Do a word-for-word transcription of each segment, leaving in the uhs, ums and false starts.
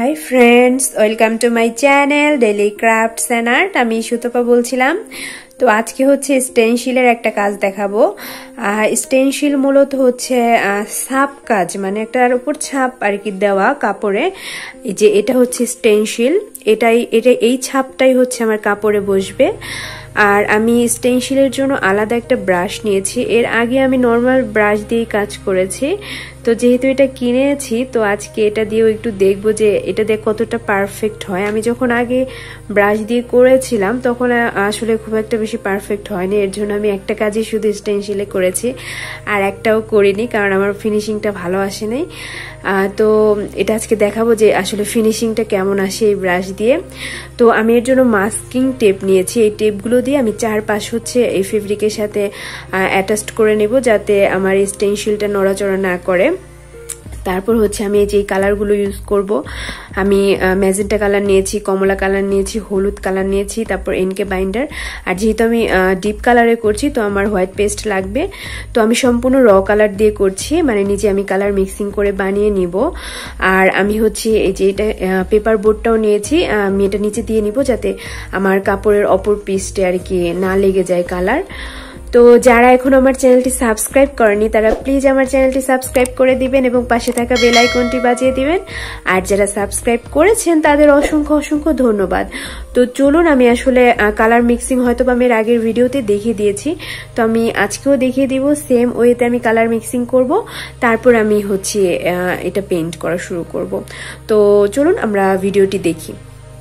High friends, welcome to my channel daily crafts and art. আমি সুতপা বলছিলাম। তো আজকে হচ্ছে স্টেনশিলের একটা কাজ দেখাবো। স্টেনশিল মূলত হচ্ছে ছাপ কাজ, মানে একটার উপর ছাপ আর কি দেওয়া কাপড়ে। এই যে এটা হচ্ছে স্টেনশিল, এটাই এটা এই ছাপটাই হচ্ছে আমার কাপড়ে বসবে। আর আমি স্টেনশিলের জন্য আলাদা একটা ব্রাশ নিয়েছি। এর আগে আমি নর্মাল ব্রাশ দিয়ে কাজ করেছি, তো যেহেতু এটা কিনেছি তো আজকে এটা দিয়েও একটু দেখবো যে এটা দিয়ে কতটা পারফেক্ট হয়। আমি যখন আগে ব্রাশ দিয়ে করেছিলাম তখন আসলে খুব একটা বেশি পারফেক্ট হয়নি, এর জন্য আমি একটা কাজই শুধু স্টেনশিলে করেছি আর একটাও করিনি, কারণ আমার ফিনিশিংটা ভালো আসেনি। তো এটা আজকে দেখাবো যে আসলে ফিনিশিংটা কেমন আসে এই ব্রাশ দিয়ে। তো আমি এর জন্য মাস্কিং টেপ নিয়েছি। এই টেপগুলো দিয়ে আমি চারপাশ হচ্ছে এই ফেব্রিকের সাথে অ্যাটাচড করে নেব, যাতে আমার এই স্টেনশিলটা নড়াচড়া না করে। তারপর হচ্ছে আমি এই যে কালারগুলো ইউজ করব। আমি ম্যাজেন্টা কালার নিয়েছি, কমলা কালার নিয়েছি, হলুদ কালার নিয়েছি, তারপর এনকে বাইন্ডার। আর যেহেতু আমি ডিপ কালারে করছি তো আমার হোয়াইট পেস্ট লাগবে। তো আমি সম্পূর্ণ র কালার দিয়ে করছি, মানে নিচে আমি কালার মিক্সিং করে বানিয়ে নিব। আর আমি হচ্ছে এই যে এটা পেপার বোর্ডটাও নিয়েছি, আমি এটা নিচে দিয়ে নিব যাতে আমার কাপড়ের অপর পিসটে আর কি না লেগে যায় কালার। তো যারা এখন আমার চ্যানেলটি সাবস্ক্রাইব করেনি তারা প্লিজ আমার চ্যানেলটি সাবস্ক্রাইব করে দিবেন এবং পাশে থাকা বেল আইকনটি বাজিয়ে দিবেন। আর যারা সাবস্ক্রাইব করেছেন তাদের অসংখ্য অসংখ্য ধন্যবাদ। তো চলুন, আমি আসলে কালার মিক্সিং হয়তো বা আমি এর আগের ভিডিওতে দেখিয়ে দিয়েছি, তো আমি আজকেও দেখিয়ে দিব। সেম ওয়েতে আমি কালার মিক্সিং করব, তারপর আমি হচ্ছে এটা পেইন্ট করা শুরু করব। তো চলুন আমরা ভিডিওটি দেখি।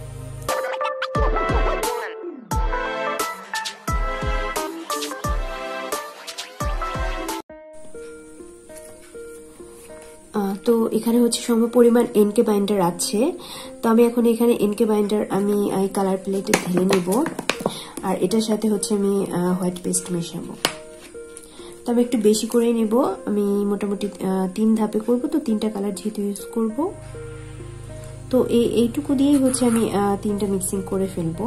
তো এখানে হচ্ছে সম পরিমাণ এনকে বাইন্ডার আছে। তো আমি এখন এখানে এনকে বাইন্ডার আমি এই কালার প্লেটে ঢেলে নেব, আর এটার সাথে হচ্ছে আমি হোয়াইট পেস্ট মেশাবো। তো আমি একটু বেশি করে নেব, আমি মোটামুটি তিন ধাপে করব, তো তিনটা কালার যেহেতু ইউজ করব তো এই এইটুকু দিয়েই হচ্ছে আমি তিনটা মিক্সিং করে ফেলবো।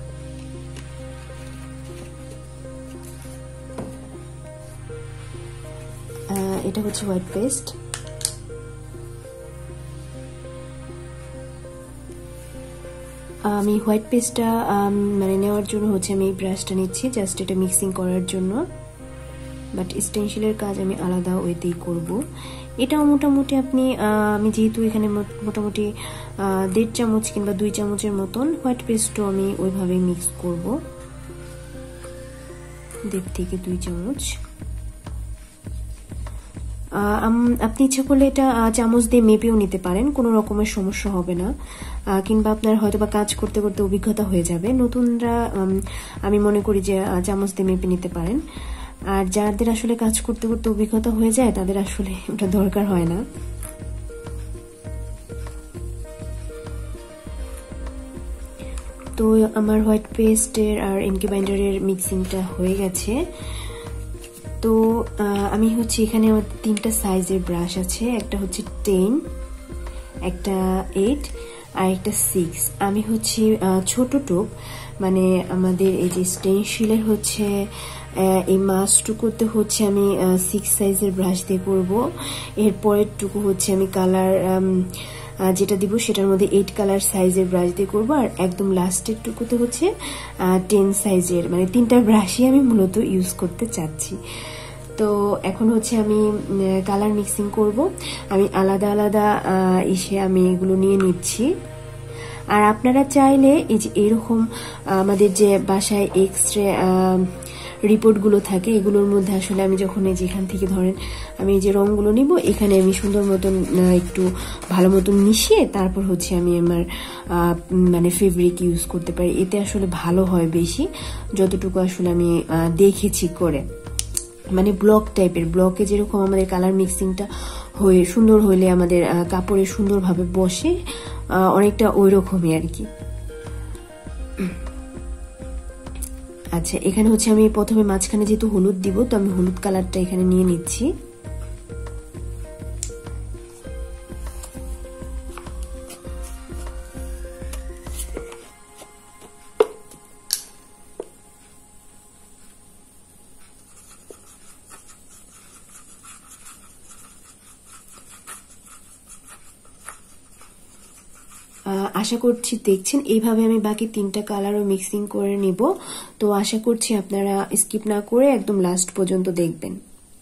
এটা হচ্ছে হোয়াইট পেস্ট। আমি হোয়াইট পেস্টটা মানে নেওয়ার জন্য হচ্ছে আমি এই ব্রাশটা নিচ্ছি, জাস্ট এটা মিক্সিং করার জন্য। বাট স্টেনশিলের কাজ আমি আলাদা ওয়েতেই করব। এটাও মোটামুটি আপনি আমি যেহেতু এখানে মোটামুটি দেড় চামচ কিংবা দুই চামচের মতন হোয়াইট পেস্টও আমি ওইভাবেই মিক্স করব, দেড় থেকে দুই চামচ। আপনি ইচ্ছা করলে এটা চামচ দিয়ে মেপেও নিতে পারেন, কোনো রকমের সমস্যা হবে না। কিংবা আপনার হয়তো বা কাজ করতে করতে অভিজ্ঞতা হয়ে যাবে, নতুনরা আমি মনে করি যে চামচ দিয়ে মেপে নিতে পারেন। আর যাদের আসলে কাজ করতে করতে অভিজ্ঞতা হয়ে যায় তাদের আসলে ওটা দরকার হয় না। তো আমার হোয়াইট পেস্টের আর এনকে বাইন্ডারের মিক্সিংটা হয়ে গেছে। তো আমি হচ্ছে এখানে আমার তিনটা সাইজের ব্রাশ আছে, একটা হচ্ছে টেন, একটা এইট আর একটা সিক্স। আমি হচ্ছে ছোট টোপ, মানে আমাদের এই যে স্টেনশিলের হচ্ছে এই মাছটুকুতে হচ্ছে আমি সিক্স সাইজের ব্রাশ দিয়ে করবো। এর পরের টুকু হচ্ছে আমি কালার যেটা দিব সেটার মধ্যে এইট কালার সাইজের ব্রাশ দিয়ে করবো, আর একদম লাস্টের টুকুতে হচ্ছে টেন সাইজের, মানে তিনটা ব্রাশই আমি মূলত ইউজ করতে চাচ্ছি। তো এখন হচ্ছে আমি কালার মিক্সিং করব। আমি আলাদা আলাদা ইসে আমি এগুলো নিয়ে নিচ্ছি। আর আপনারা চাইলে এই যে এরকম আমাদের যে বাসায় এক্স রে রিপোর্টগুলো থাকে এগুলোর মধ্যে আসলে আমি যখন এই যেখান থেকে ধরেন আমি এই যে রঙগুলো নিব, এখানে আমি সুন্দর মতন একটু ভালো মতন মিশিয়ে তারপর হচ্ছে আমি আমার মানে ফেব্রিক ইউজ করতে পারি। এতে আসলে ভালো হয় বেশি, যতটুকু আসলে আমি দেখেছি করে। মানে ব্লক টাইপের, ব্লকে যেরকম আমাদের কালার মিক্সিংটা হয়ে সুন্দর হইলে আমাদের কাপড়ে সুন্দরভাবে বসে, অনেকটা ওই রকমই আর কি। আচ্ছা, এখানে হচ্ছে আমি প্রথমে মাঝখানে যেহেতু হলুদ দিব তো আমি হলুদ কালারটা এখানে নিয়ে নিচ্ছি। আশা করছি দেখছেন এইভাবে আমি বাকি তিনটা কালারও মিক্সিং করে নিব। তো আশা করছি আপনারা স্কিপ না করে একদম লাস্ট পর্যন্ত দেখবেন।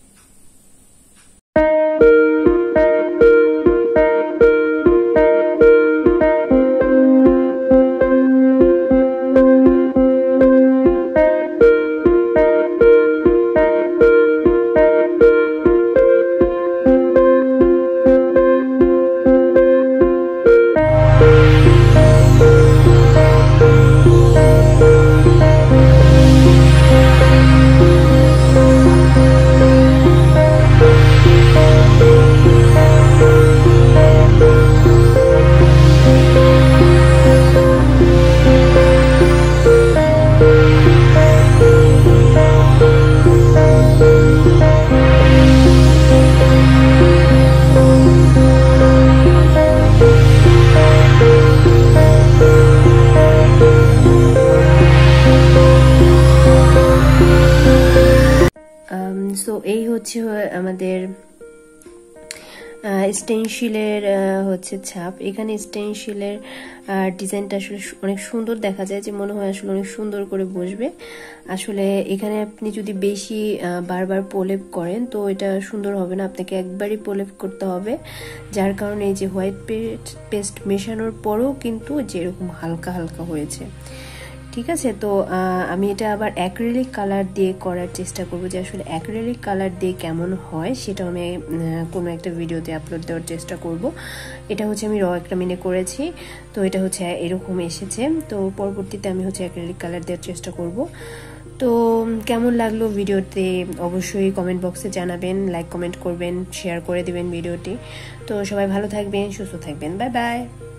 সো এই হচ্ছে আমাদের স্টেনশিলের হচ্ছে ছাপ। এখানে স্টেনশিলের ডিজাইনটা আসলে অনেক সুন্দর দেখা যায়, যে মনে হয় আসলে অনেক সুন্দর করে বসবে। আসলে এখানে আপনি যদি বেশি বারবার প্রলেপ করেন তো এটা সুন্দর হবে না, আপনাকে একবারই প্রলেপ করতে হবে, যার কারণে এই যে হোয়াইট পেস্ট মেশানোর পরেও কিন্তু যেরকম হালকা হালকা হয়েছে। ঠিক আছে, তো আমি এটা আবার অ্যাক্রিলিক কালার দিয়ে করার চেষ্টা করব, যে আসলে অ্যাক্রিলিক কালার দিয়ে কেমন হয় সেটাও আমি কোনো একটা ভিডিওতে আপলোড দেওয়ার চেষ্টা করব। এটা হচ্ছে আমি র অ্যাক্রামিনে করেছি, তো এটা হচ্ছে এরকম এসেছে। তো পরবর্তীতে আমি হচ্ছে অ্যাক্রিলিক কালার দেওয়ার চেষ্টা করব। তো কেমন লাগলো ভিডিওতে অবশ্যই কমেন্ট বক্সে জানাবেন, লাইক কমেন্ট করবেন, শেয়ার করে দিবেন ভিডিওটি। তো সবাই ভালো থাকবেন, সুস্থ থাকবেন, বাই বাই।